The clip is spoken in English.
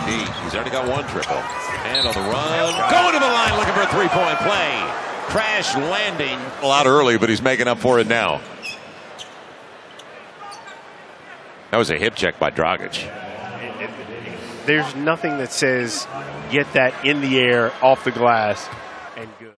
He's already got one triple. And on the run, going to the line looking for a three-point play. Crash landing. A lot early, but he's making up for it now. That was a hip check by Dragic. There's nothing that says get that in the air, off the glass, and good.